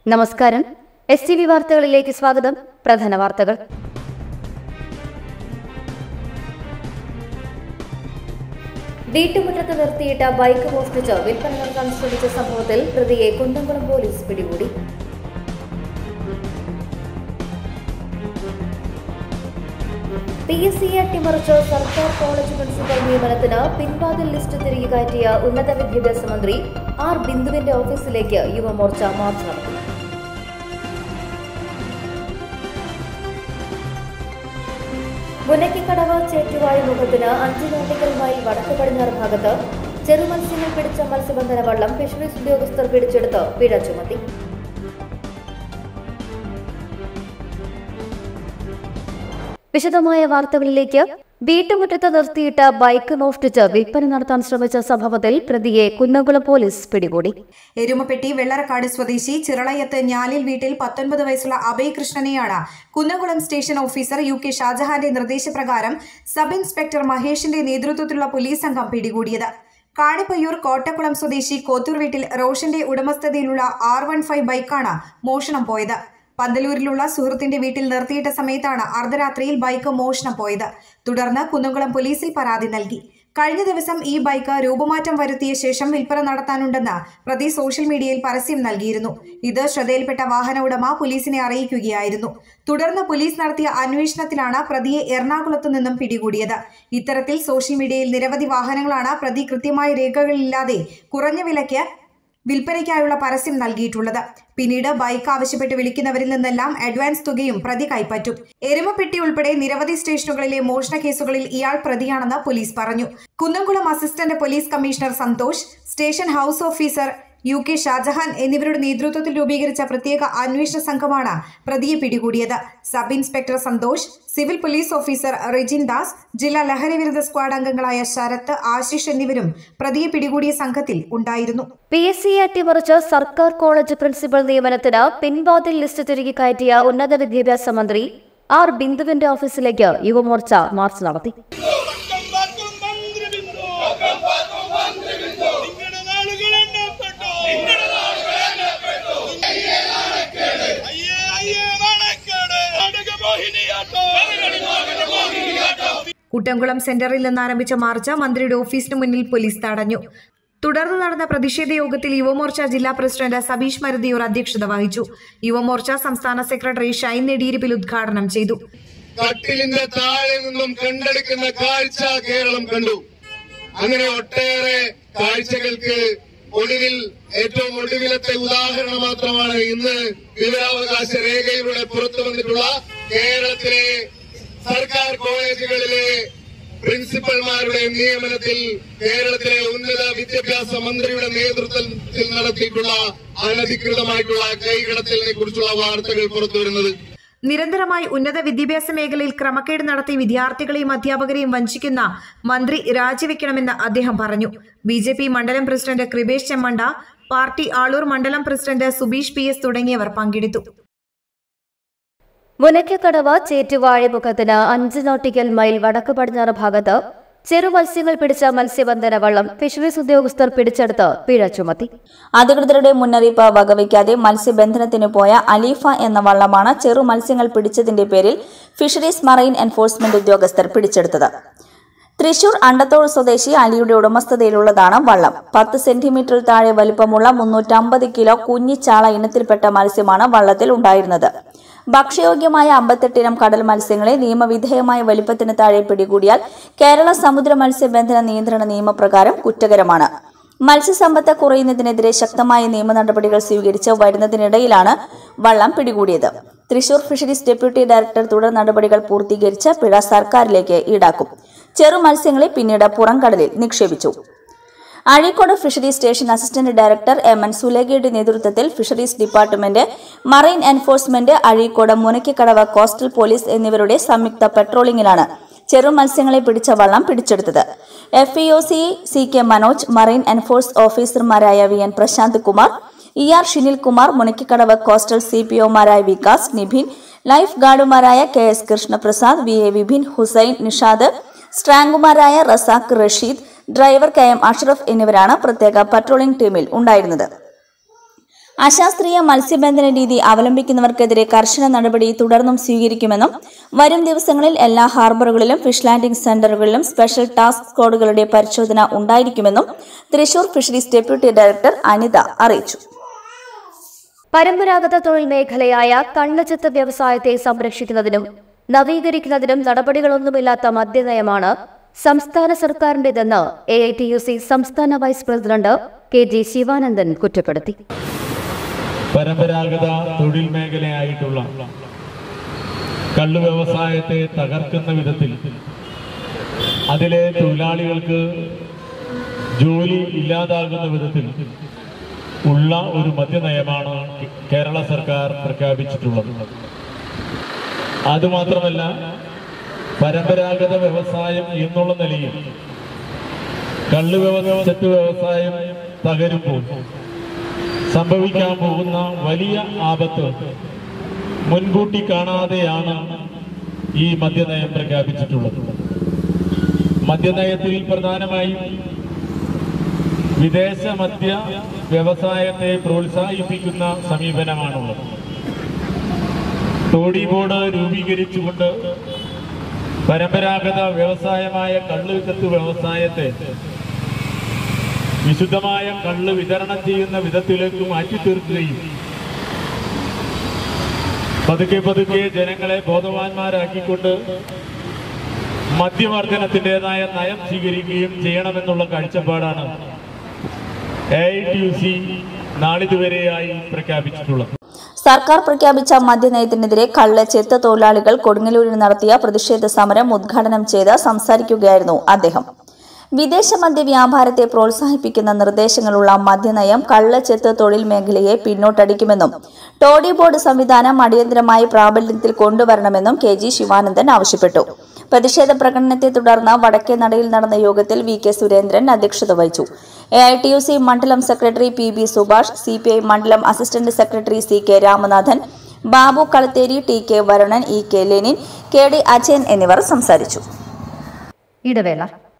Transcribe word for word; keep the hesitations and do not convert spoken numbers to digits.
നമസ്കാരം. S T V വാർത്തകളിലേക്ക് സ്വാഗതം. പ്രധാന വാർത്തകൾ. വീട്ടുമുറ്റത്ത് നിർത്തിയിട്ട ബൈക്ക് മോഷ്ടിച്ച് വിൽപ്പന നടത്താൻ ശ്രമിച്ച സംഭവത്തിൽ പ്രതിയെ കുന്നംകുളം പോലീസ് പിടികൂടി. പി എസ് സി അട്ടിമറിച്ച് സർക്കാർ കോളേജ് പ്രിൻസിപ്പൽ നിയമനത്തിന് പിൻവാതിൽ ലിസ്റ്റ് തിരികെ കയറ്റിയ ഉന്നത വിദ്യാഭ്യാസ മന്ത്രി ആർ ബിന്ദുവിന്റെ ഓഫീസിലേക്ക് യുവമോർച്ച മാർച്ച് നടത്തി. മുനക്കിക്കടവ് ചേറ്റുവാഴ മുഖത്തിന് അഞ്ച് നോട്ടിക്കൽ മൈൽ വടക്ക് പടിഞ്ഞാറ് ഭാഗത്ത് ചെറുമത്സ്യങ്ങൾ പിടിച്ച മത്സ്യബന്ധന വള്ളം ഫിഷറീസ് ഉദ്യോഗസ്ഥർ പിടിച്ചെടുത്ത് പിഴ ചുമത്തി. വിശദമായ വാർത്തകളിലേക്ക്. വീട്ടുമുറ്റത്ത് നിർത്തിയിട്ട ബൈക്ക് മോഷ്ടിച്ച് വിൽപ്പന നടത്താൻ ശ്രമിച്ച സംഭവത്തിൽ പ്രതിയെ കുന്നംകുളം പോലീസ് പിടികൂടി. എരുമപ്പെട്ടി വെള്ളറക്കാട് സ്വദേശി ചിറളയത്ത് ഞാലിൽ വീട്ടിൽ പത്തൊൻപത് വയസ്സുള്ള അഭയ് കൃഷ്ണനെയാണ് Kunnamkulam station officer U K ഷാജഹാന്റെ നിർദ്ദേശപ്രകാരം സബ് ഇൻസ്പെക്ടർ മഹേഷിന്റെ നേതൃത്വത്തിലുള്ള പോലീസ് സംഘം പിടികൂടിയത്. കാണിപ്പയ്യൂർ കോട്ടക്കുളം സ്വദേശി കോത്തൂർ വീട്ടിൽ റോഷന്റെ ഉടമസ്ഥതയിലുള്ള ആർ വൺ ഫൈവ് ബൈക്കാണ് മോഷണം പോയത്. പന്തലൂരിലുള്ള സുഹൃത്തിന്റെ വീട്ടിൽ നിർത്തിയിട്ട സമയത്താണ് അർദ്ധരാത്രിയിൽ ബൈക്ക് മോഷണം പോയത്. തുടർന്ന് കുന്നംകുളം പോലീസിൽ പരാതി നൽകി. കഴിഞ്ഞ ദിവസം ഈ ബൈക്ക് രൂപമാറ്റം വരുത്തിയ ശേഷം വിൽപ്പന നടത്താനുണ്ടെന്ന് പ്രതി സോഷ്യൽ മീഡിയയിൽ പരസ്യം നൽകിയിരുന്നു. ഇത് ശ്രദ്ധയിൽപ്പെട്ട വാഹന ഉടമ പോലീസിനെ അറിയിക്കുകയായിരുന്നു. തുടർന്ന് പോലീസ് നടത്തിയ അന്വേഷണത്തിലാണ് പ്രതിയെ എറണാകുളത്തു നിന്നും പിടികൂടിയത്. ഇത്തരത്തിൽ സോഷ്യൽ മീഡിയയിൽ നിരവധി വാഹനങ്ങളാണ് പ്രതി കൃത്യമായ രേഖകളില്ലാതെ കുറഞ്ഞ വിലയ്ക്ക് വിൽപ്പനയ്ക്കായുള്ള പരസ്യം നൽകിയിട്ടുള്ളത്. പിന്നീട് ബൈക്ക് ആവശ്യപ്പെട്ട് വിളിക്കുന്നവരിൽ നിന്നെല്ലാം അഡ്വാൻസ് തുകയും പ്രതി കൈപ്പറ്റും. എരുമപ്പെട്ടി ഉൾപ്പെടെ നിരവധി സ്റ്റേഷനുകളിലെ മോഷണ കേസുകളിൽ ഇയാൾ പ്രതിയാണെന്ന് പോലീസ് പറഞ്ഞു. Kunnamkulam assistant police commissioner Santhosh, station house officer U K Shajahan എന്നിവരുടെ നേതൃത്വത്തിൽ രൂപീകരിച്ച പ്രത്യേക അന്വേഷണ സംഘമാണ് പ്രതിയെ പിടികൂടിയത്. Sub inspector Santhosh, civil police officer Rijin Das, ജില്ലാ ലഹരി വിരുദ്ധ സ്ക്വാഡ് അംഗങ്ങളായ ശരത്ത്, ആശിഷ് എന്നിവരും പ്രതിയെ പിടികൂടിയ സംഘത്തിൽ ഉണ്ടായിരുന്നു. പി എസ് സി അട്ടിമറിച്ച് സർക്കാർ കോളേജ് പ്രിൻസിപ്പൽ നിയമനത്തിന് പിൻവാതിൽ ലിസ്റ്റ് തിരികെ കയറ്റിയ ഉന്നത വിദ്യാഭ്യാസ മന്ത്രി ആർ ബിന്ദുവിന്റെ ഓഫീസിലേക്ക് യുവമോർച്ച മാർച്ച് നടത്തി. കുട്ടംകുളം സെന്ററിൽ നിന്ന് ആരംഭിച്ച മാർച്ച് മന്ത്രിയുടെ ഓഫീസിന് മുന്നിൽ പോലീസ് തടഞ്ഞു. തുടർന്ന് നടന്ന പ്രതിഷേധ യോഗത്തിൽ യുവമോർച്ച ജില്ലാ പ്രസിഡന്റ് സബീഷ് മരുതിയൂർ അധ്യക്ഷത വഹിച്ചു. യുവമോർച്ച സംസ്ഥാന സെക്രട്ടറി ഷൈൻ നെടിയിരിപ്പിൽ ഉദ്ഘാടനം ചെയ്തു. കട്ടിലിന്റെ താഴെ നിന്നും കണ്ടെടുക്കുന്ന കാഴ്ച കേരളം കണ്ടു. അങ്ങനെ ഒട്ടേറെ കാഴ്ചകൾക്ക് ഒടുവിൽ ഏറ്റവും ഒടുവിലത്തെ ഉദാഹരണം മാത്രമാണ് ഇന്ന് വിവരാവകാശ രേഖയിലൂടെ പുറത്തു വന്നിട്ടുള്ള കേരളത്തിലെ സർക്കാർ കോളേജുകളിലെ പ്രിൻസിപ്പൽമാരുടെ നിയമനത്തിൽ കേരളത്തിലെ ഉന്നത വിദ്യാഭ്യാസ മന്ത്രിയുടെ നേതൃത്വത്തിൽ നടത്തിയിട്ടുള്ള അനധികൃതമായിട്ടുള്ള കൈകടത്തലിനെ കുറിച്ചുള്ള വാർത്തകൾ പുറത്തുവരുന്നത്. നിരന്തരമായി ഉന്നത വിദ്യാഭ്യാസ മേഖലയിൽ ക്രമക്കേട് നടത്തി വിദ്യാർത്ഥികളെയും അധ്യാപകരെയും വഞ്ചിക്കുന്ന മന്ത്രി രാജിവെക്കണമെന്ന് അദ്ദേഹം പറഞ്ഞു. ബി ജെ പി മണ്ഡലം പ്രസിഡന്റ് കൃപേഷ് ചെമ്മണ്ട, പാർട്ടി ആളൂർ മണ്ഡലം പ്രസിഡന്റ് സുബീഷ് പി എസ് തുടങ്ങിയവർ പങ്കെടുത്തു. മുനക്കക്കടവ് ചേറ്റുവാഴ മുഖത്തിന് അഞ്ച് നോട്ടിക്കൽ മൈൽ വടക്ക് പടിഞ്ഞാറ് ഭാഗത്ത് ചെറുമത്സ്യങ്ങൾ പിടിച്ച മത്സ്യബന്ധന വള്ളം ഫിഷറീസ് ഉദ്യോഗസ്ഥർ പിടിച്ചെടുത്ത് പിഴ ചുമത്തി. അധികൃതരുടെ മുന്നറിയിപ്പ് വകവയ്ക്കാതെ മത്സ്യബന്ധനത്തിന് പോയ അലീഫ എന്ന വള്ളമാണ് ചെറു മത്സ്യങ്ങൾ പിടിച്ചതിന്റെ പേരിൽ ഫിഷറീസ് മറൈൻ എൻഫോഴ്സ്മെന്റ് ഉദ്യോഗസ്ഥർ പിടിച്ചെടുത്തത്. തൃശൂർ അണ്ടത്തോൾ സ്വദേശി അലിയുടെ ഉടമസ്ഥതയിലുള്ളതാണ് വള്ളം. പത്ത് സെന്റിമീറ്ററിൽ താഴെ വലുപ്പമുള്ള മുന്നൂറ്റമ്പത് കിലോ കുഞ്ഞിച്ചാള ഇനത്തിൽപ്പെട്ട മത്സ്യമാണ് വള്ളത്തിൽ ഉണ്ടായിരുന്നത്. ഭക്ഷ്യയോഗ്യമായ അമ്പത്തെട്ടിനം കടൽ മത്സ്യങ്ങളെ നിയമവിധേയമായ വലിപ്പത്തിന് താഴെ പിടികൂടിയാൽ കേരള സമുദ്ര മത്സ്യബന്ധന നിയന്ത്രണ നിയമപ്രകാരം കുറ്റകരമാണ്. മത്സ്യസമ്പത്ത് കുറയുന്നതിനെതിരെ ശക്തമായ നിയമ നടപടികൾ സ്വീകരിച്ച് വരുന്നതിനിടയിലാണ് വള്ളം പിടികൂടിയത്. തൃശൂർ ഫിഷറീസ് ഡെപ്യൂട്ടി ഡയറക്ടർ തുടർ നടപടികൾ പൂർത്തീകരിച്ച് പിഴ സർക്കാരിലേക്ക് ഈടാക്കും. ചെറു മത്സ്യങ്ങളെ പിന്നീട് പുറംകടലിൽ നിക്ഷേപിച്ചു. Azhikode fisheries station assistant director M N സുലേഖയുടെ നേതൃത്വത്തിൽ fisheries department, marine enforcement, Azhikode, Munakkakadavu coastal police എന്നിവരുടെ സംയുക്ത പെട്രോളിംഗിലാണ് ചെറു മത്സ്യങ്ങളെ പിടിച്ച വള്ളം പിടിച്ചെടുത്തത്. F E O C C K Manoj, marine enforce ഓഫീസർമാരായ V N Prasanth Kumar, E R Shinil Kumar, Munakkakadavu coastal C P ഒമാരായ വികാസ്, നിഭിൻ, ലൈഫ് ഗാർഡുമാരായ K S Krishnaprasad, V A Vibhin, Hussain, Nishad, സ്ട്രാങ്കുമാരായ Razak, Rasheed, driver K M Ashraf എന്നിവരാണ് പ്രത്യേക പട്രോളിംഗ് ടീമിൽ ഉണ്ടായിരുന്നത്. അശാസ്ത്രീയ മത്സ്യബന്ധന രീതി അവലംബിക്കുന്നവർക്കെതിരെ കർശന നടപടി തുടർന്നും സ്വീകരിക്കുമെന്നും വരും ദിവസങ്ങളിൽ എല്ലാ ഹാർബറുകളിലും ഫിഷ് ലാൻഡിംഗ് സെന്ററുകളിലും സ്പെഷ്യൽ ടാസ്ക് സ്ക്വാഡുകളുടെ പരിശോധന ഉണ്ടായിരിക്കുമെന്നും Thrissur fisheries deputy director Anitha അറിയിച്ചു. പരമ്പരാഗത തൊഴിൽ മേഖലയായ കള്ളച്ചെത്ത് വ്യവസായത്തെ സംരക്ഷിക്കുന്നതിനും നവീകരിക്കുന്നതിനും നടപടികളൊന്നുമില്ലാത്ത മദ്യനയമാണ് സംസ്ഥാന സർക്കാരിന്റേതെന്ന് A I T U C സംസ്ഥാന vice president K G Sivanandan കുറ്റപ്പെടുത്തി. പരമ്പരാഗത തൊഴിൽ മേഖലയായിട്ടുള്ള കള്ളു വ്യവസായത്തെ തകർക്കുന്ന വിധത്തിൽ അതിലെ തൊഴിലാളികൾക്ക് ജോലി ഇല്ലാതാകുന്ന വിധത്തിൽ ഉള്ള ഒരു മദ്യനയമാണ് കേരള സർക്കാർ പ്രഖ്യാപിച്ചിട്ടുള്ളത്. അതുമാത്രമല്ല, പരമ്പരാഗത വ്യവസായം എന്നുള്ള നിലയിൽ കള്ളു വ്യവസായ വ്യവസായം തകരുമ്പോൾ സംഭവിക്കാൻ പോകുന്ന വലിയ ആപത്ത് മുൻകൂട്ടി കാണാതെയാണ് ഈ മദ്യനയം പ്രഖ്യാപിച്ചിട്ടുള്ളത്. മദ്യനയത്തിൽ പ്രധാനമായും വിദേശ മദ്യ വ്യവസായത്തെ പ്രോത്സാഹിപ്പിക്കുന്ന സമീപനമാണുള്ളത്. ടോഡി ബോർഡ് രൂപീകരിച്ചുകൊണ്ട് പരമ്പരാഗത വ്യവസായമായ കള്ളുചെത്ത് വ്യവസായത്തെ വിശുദ്ധമായ കള്ള് വിതരണം ചെയ്യുന്ന വിധത്തിലേക്ക് മാറ്റിത്തീർക്കുകയും പതുക്കെ പതുക്കെ ജനങ്ങളെ ബോധവാന്മാരാക്കിക്കൊണ്ട് മദ്യവർദ്ധനത്തിൻ്റെതായ നയം സ്വീകരിക്കുകയും ചെയ്യണമെന്നുള്ള കാഴ്ചപ്പാടാണ് A I T U C നാളിതുവരെയായി പ്രഖ്യാപിച്ചിട്ടുള്ളത്. സർക്കാർ പ്രഖ്യാപിച്ച മദ്യനയത്തിനെതിരെ കള്ള് ചെത്ത് തൊഴിലാളികൾ കൊടുങ്ങല്ലൂരിൽ നടത്തിയ പ്രതിഷേധ സമരം ഉദ്ഘാടനം ചെയ്ത് സംസാരിക്കുകയായിരുന്നു അദ്ദേഹം. വിദേശ മദ്യ വ്യാപാരത്തെ പ്രോത്സാഹിപ്പിക്കുന്ന നിർദ്ദേശങ്ങളുള്ള മദ്യനയം കള്ള് ചെത്ത് തൊഴിൽ മേഖലയെ പിന്നോട്ടടിക്കുമെന്നും ടോഡി ബോർഡ് സംവിധാനം അടിയന്തരമായി പ്രാബല്യത്തിൽ കൊണ്ടുവരണമെന്നും കെ ജി ശിവാനന്ദൻ ആവശ്യപ്പെട്ടു. പ്രതിഷേധ പ്രകടനത്തെ തുടർന്ന് വടക്കേനടയിൽ നടന്ന യോഗത്തിൽ വി കെ സുരേന്ദ്രൻ അധ്യക്ഷത വഹിച്ചു. A I T U C മണ്ഡലം secretary P B Subhash, C P I മണ്ഡലം assistant secretary C K Ramanathan, Babu Kalatheri, T K Varunan, E K Lenin, K D Ajayan എന്നിവർ സംസാരിച്ചു. ഇടവേള.